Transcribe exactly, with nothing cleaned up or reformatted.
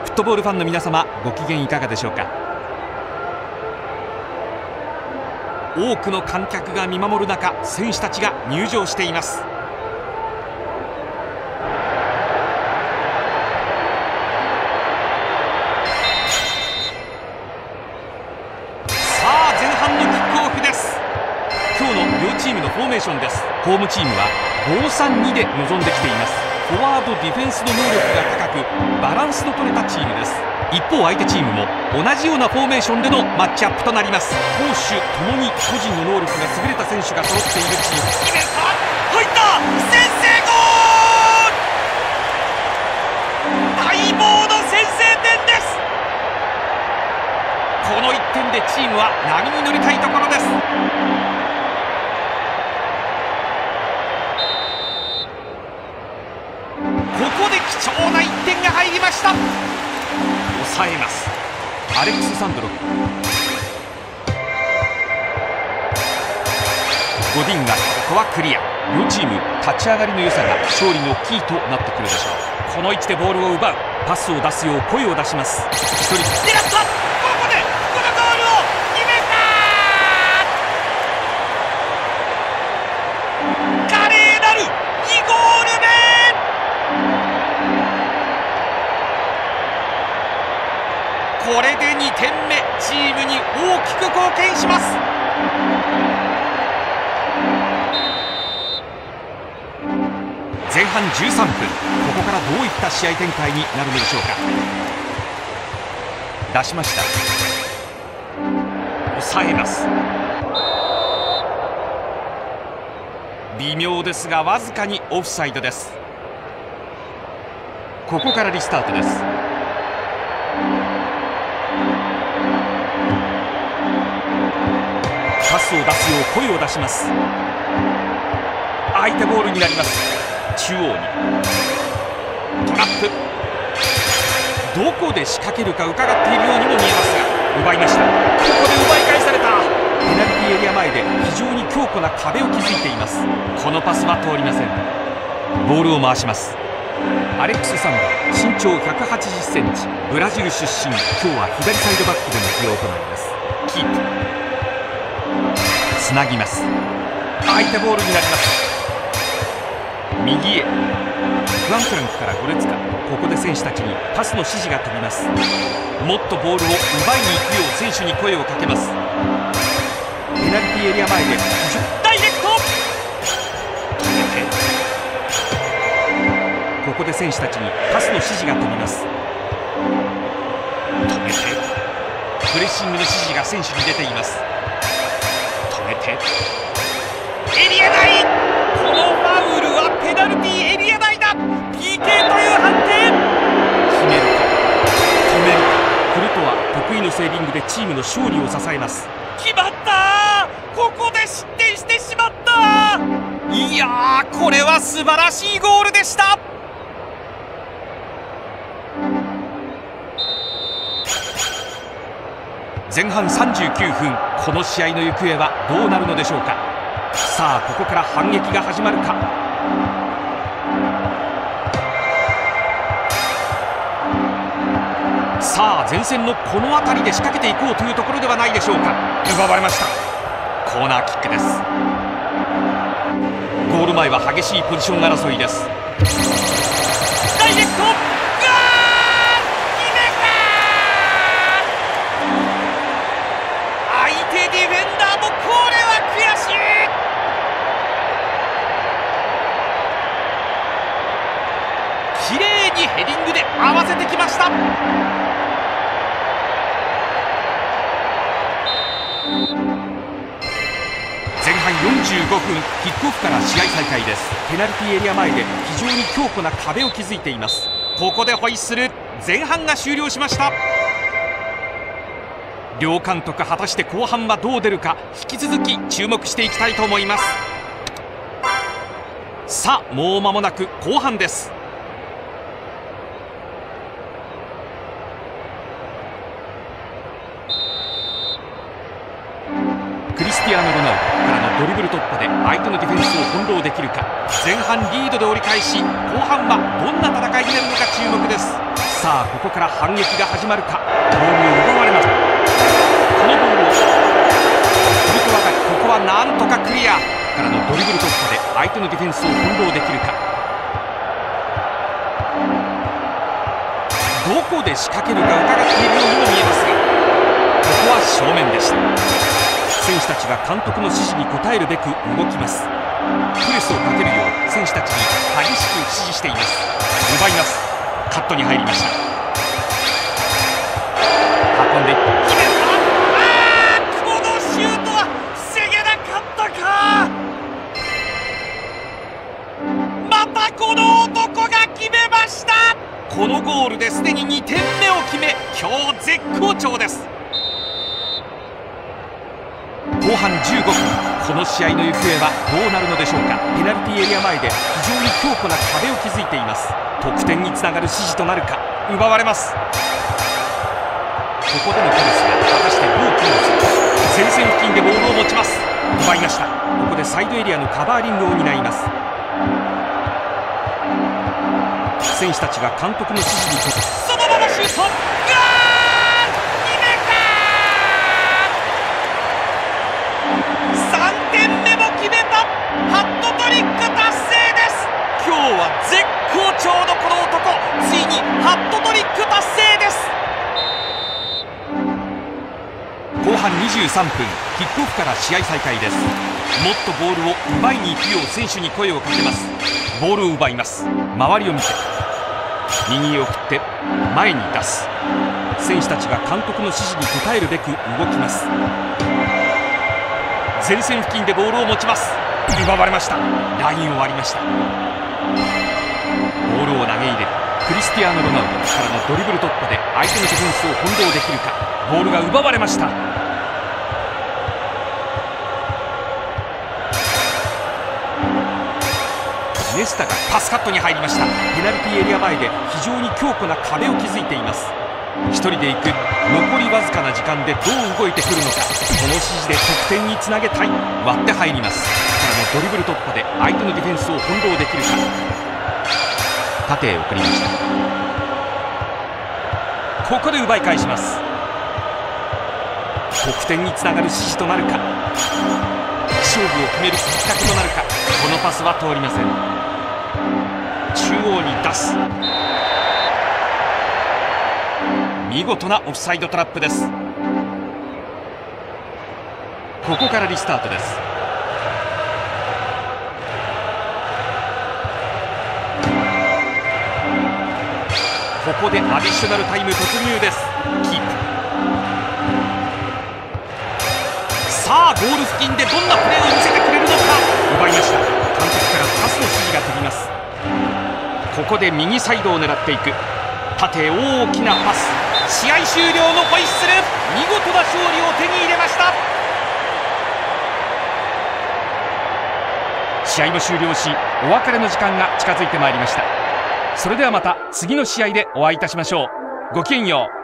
フットボールファンの皆様、ご機嫌いかがでしょうか。多くの観客が見守る中、選手たちが入場しています。さあ、前半のキックオフです。今日の両チームのフォーメーションです。ホームチームは ごさんに で臨んできています。フォワード、ディフェンスの能力が高く、バランスの取れたチームです。一方、相手チームも同じようなフォーメーションでのマッチアップとなります。攻守ともに個人の能力が優れた選手が揃っているチーム。決めた、入った、先制ゴール、待望の先制点です。このいってんでチームは波に乗りたいところです。ここで貴重ないってんが入りました。抑えます。アレックス・サンドロフ、ゴディンがここはクリア。両チーム立ち上がりの良さが勝利のキーとなってくるでしょう。この位置でボールを奪う、パスを出すよう声を出します。一人狙った。ここでこのゴールを決めた。華麗なるにゴール目。これでにてんめ、チームに大きく貢献します。前半じゅうさんぷん、ここからどういった試合展開になるのでしょうか。出しました。抑えます。微妙ですがわずかにオフサイドです。ここからリスタートです。パスを出すよう声を出します。相手ボールになります。中央にトラップ、どこで仕掛けるか伺っているようにも見えますが、奪いました。ここで奪い返された。ペナルティーエリア前で非常に強固な壁を築いています。このパスは通りません。ボールを回します。アレックス・サンド、身長ひゃくはちじゅっセンチ、ブラジル出身。今日は左サイドバックでの起用となります。キープ、つなぎます。相手ボールになります。右へ、フアンクランクからゴレツカ。ここで選手たちにパスの指示が飛びます。もっとボールを奪いに行くよう選手に声をかけます。ペナルティーエリア前でダイレクト、ここで選手たちにパスの指示が飛びます。止めて、プレッシングの指示が選手に出ています。止めて、エリア内、このファウルはペナルティーエリア内だ。 ピーケー という判定。決めるか止めるか。クルトワ得意のセービングでチームの勝利を支えます。決まった。ここで失点してしまった。いやー、これは素晴らしいゴールでした。前半さんじゅうきゅうふん、この試合の行方はどうなるのでしょうか。さあ、ここから反撃が始まるか。さあ、前線のこの辺りで仕掛けていこうというところではないでしょうか。奪われました。コーナーキックです。ゴール前は激しいポジション争いです。ダイレクト、ディフェンダーもこれは悔しい。綺麗にヘディングで合わせてきました。前半よんじゅうごふん、キックオフから試合再開です。ペナルティーエリア前で非常に強固な壁を築いています。ここでホイッスル、前半が終了しました。両監督、果たして後半はどう出るか、引き続き注目していきたいと思います。さあ、もう間もなく後半です。クリスティアーノ・ロナウドからのドリブル突破で相手のディフェンスを翻弄できるか。前半リードで折り返し、後半はどんな戦いになるのか注目です。 さあここから反撃が始まるか。ボールを奪われます。このボールをトルコワがここはなんとかクリアからのドリブル突破で相手のディフェンスを翻弄できるか。どこで仕掛けるか疑っているようにも見えますが、ここは正面でした。選手たちが監督の指示に応えるべく動きます。プレスをかけるよう選手たちに激しく指示しています。奪います。カットに入りました。運んで決めた。あー、このシュートは防げなかったか。またこの男が決めました。このゴールですでににてんめを決め、今日絶好調です。後半じゅうごふん、この試合の行方はどうなるのでしょうか。ペナルティーエリア前で非常に強固な壁を築いています。得点につながる指示となるか。奪われます。ここでのプレスが果たしてどう機能するか。前線付近でボールを持ちます。奪いました。ここでサイドエリアのカバーリングを担います。選手たちが監督の指示に応え、そのままシュート。さんてんめも決めた。ハットトリック達成です。今日は絶好調のこの男、ついにハットトリック達成です。後半にじゅうさんぷん、キックオフから試合再開です。もっとボールを奪いに行くよう選手に声をかけます。ボールを奪います。周りを見て右へ送って前に出す。選手たちが監督の指示に応えるべく動きます。前線付近でボールを持ちます。奪われました。ラインを割りました。ボールを投げ入れるクリスティアーノ・ロナウドからのドリブル突破で相手のディフェンスを翻弄できるか。ボールが奪われました。イネスタがパスカットに入りました。ペナルティーエリア前で非常に強固な壁を築いています。一人で行く。残りわずかな時間でどう動いてくるのか。この指示で得点につなげたい。割って入ります。からのドリブル突破で相手のディフェンスを翻弄できるか。縦へ送りました。ここで奪い返します。得点につながる指示となるか。勝負を決めるきっかけとなるか。このパスは通りません。中央に出す。見事なオフサイドトラップです。ここからリスタートです。ここでアディショナルタイム突入です。キープ。さあゴール付近でどんなプレーを見せてくれるのか。奪いました。監督からパスの指示が飛びます。ここで右サイドを狙っていく。縦へ大きなパス。試合終了のホイッスル。見事な勝利を手に入れました。試合も終了し、お別れの時間が近づいてまいりました。それではまた次の試合でお会いいたしましょう。ごきげんよう。